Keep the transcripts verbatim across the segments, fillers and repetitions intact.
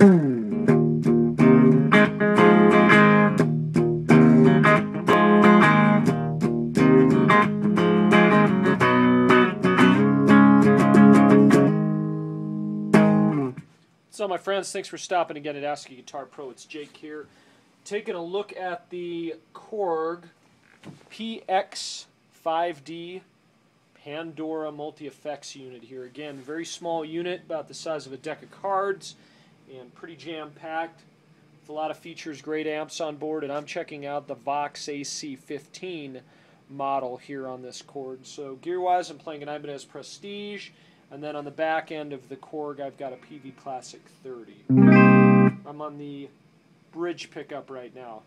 So my friends, thanks for stopping again at Ask a Guitar Pro. It's Jake here, taking a look at the Korg P X five D Pandora multi-effects unit here. Again, very small unit, about the size of a deck of cards, and pretty jam-packed with a lot of features, great amps on board, and I'm checking out the Vox A C fifteen model here on this Korg. So gear-wise, I'm playing an Ibanez Prestige, and then on the back end of the Korg, I've got a P V Classic thirty. I'm on the bridge pickup right now.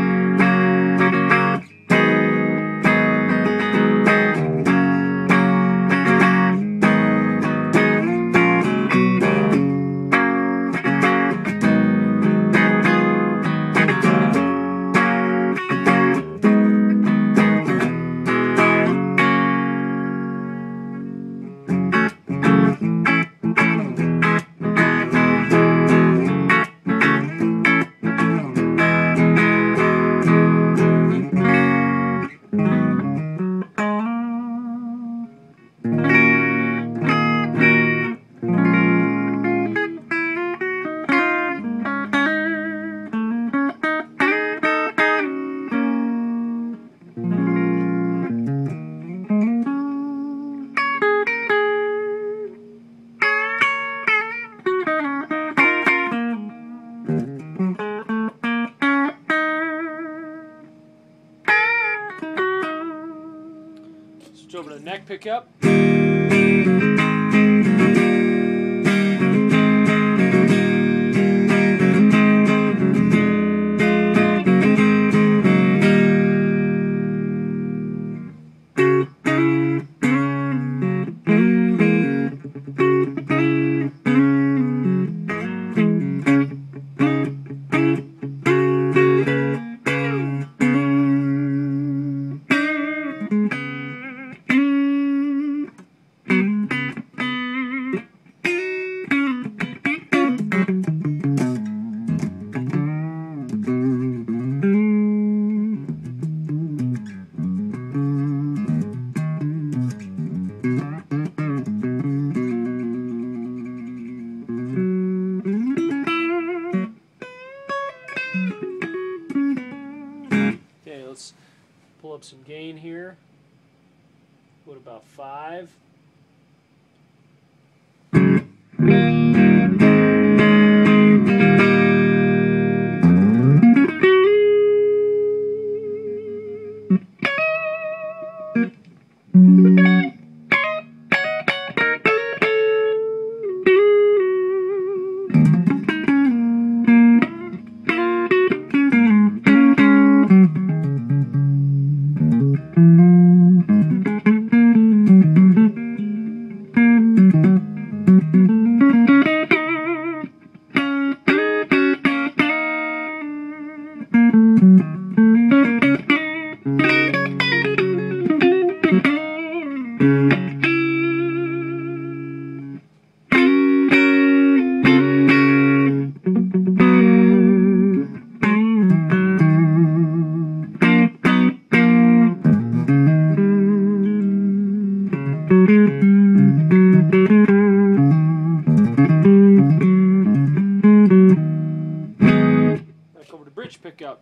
Switch over to the neck pickup. Okay, let's pull up some gain here. What about five? Back over to bridge pickup.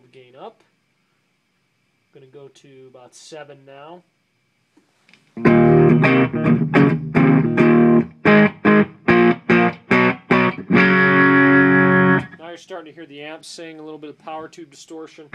the gain up. I'm going to go to about seven now. Now you're starting to hear the amp sing, a little bit of power tube distortion.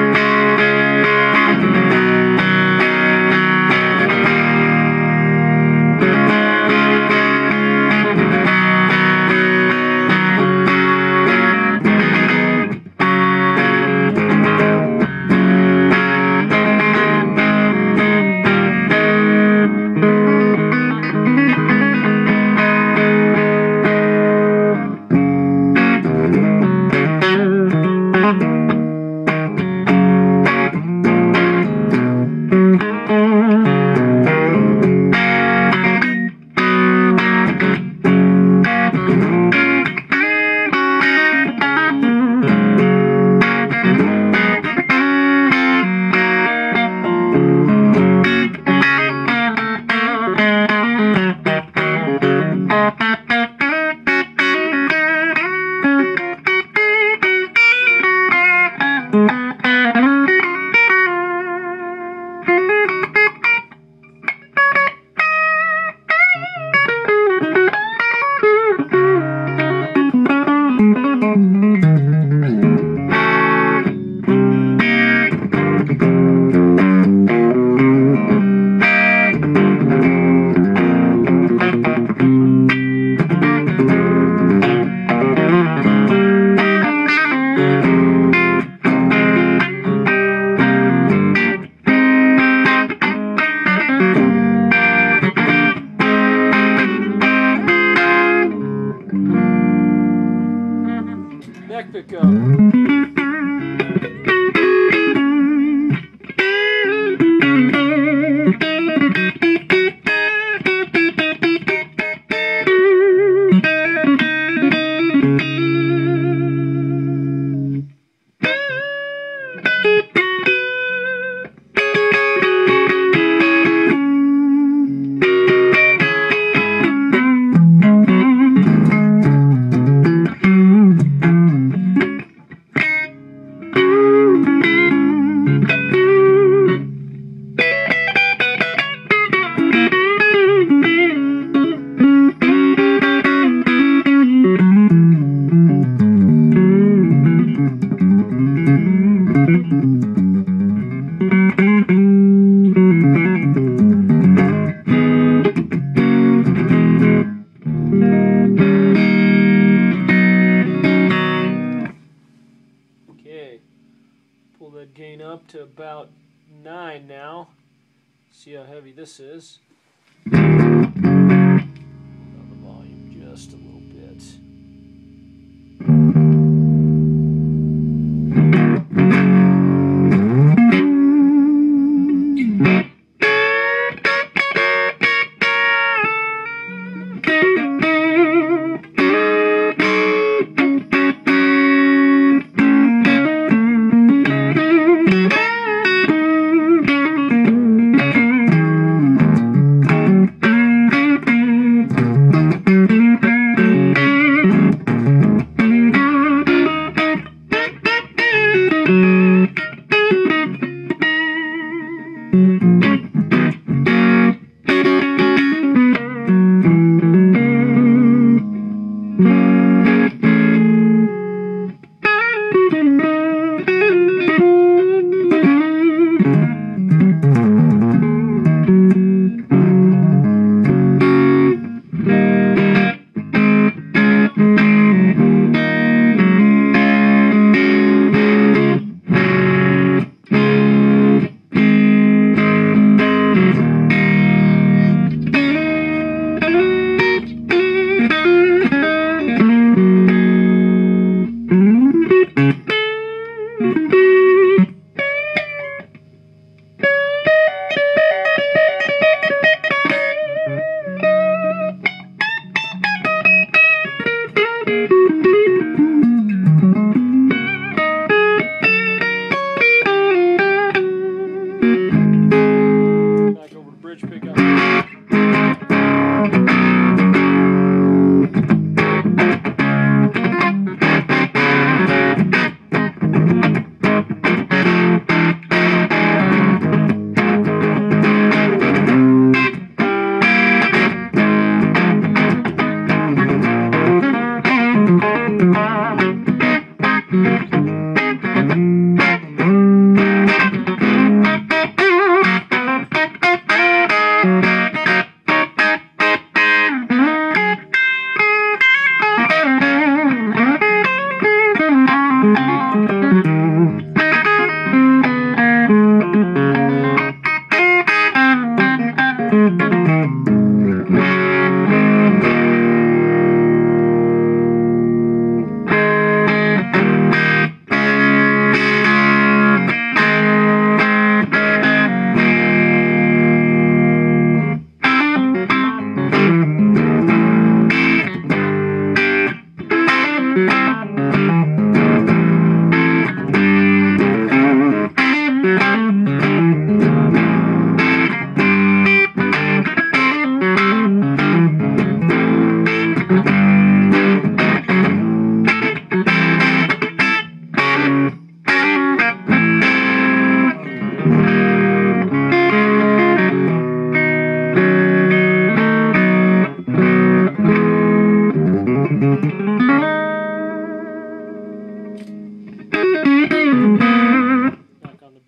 Neck pickup. Pull that gain up to about nine now. See how heavy this is. Down the volume just a little bit.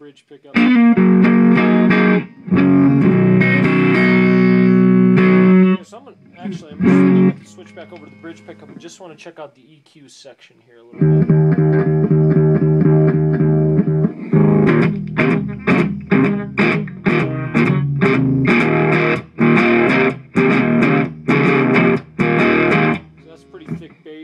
bridge pickup. So I'm gonna, actually, I'm going to switch back over to the bridge pickup and just want to check out the E Q section here a little bit. So that's pretty thick bass.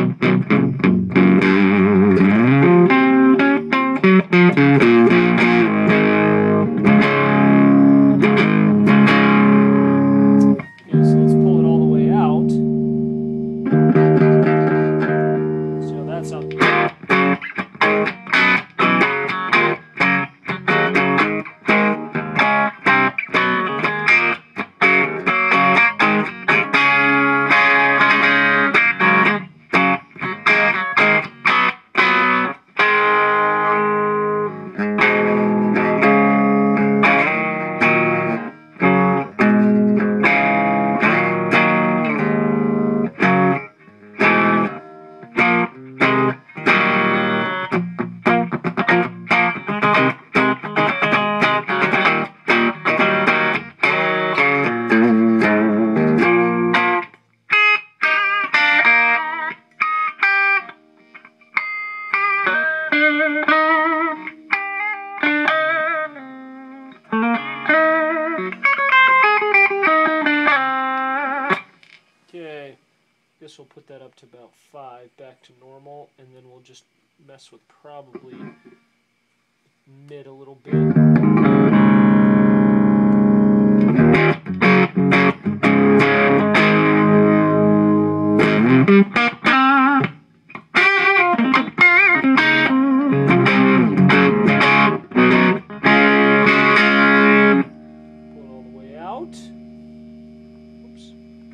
Okay, guess we'll put that up to about five, back to normal, and then we'll just mess with probably mid a little bit. Pull it all the way out. Oops.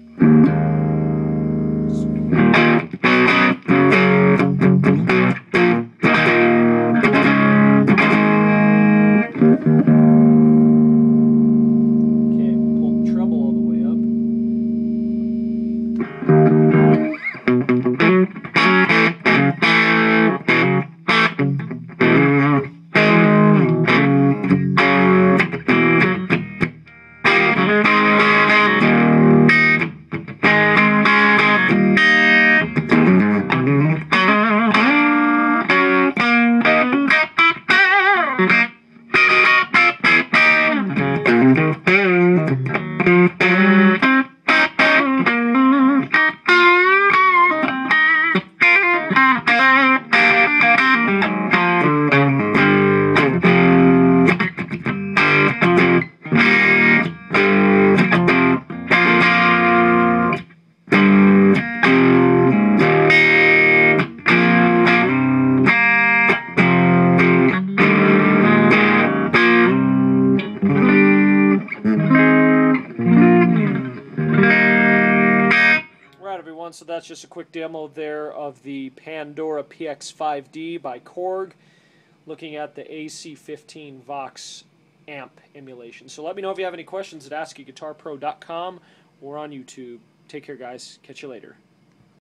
So that's just a quick demo there of the Pandora P X five D by Korg, looking at the A C fifteen Vox amp emulation. So let me know if you have any questions at ask you guitar pro dot com or on YouTube. Take care, guys. Catch you later.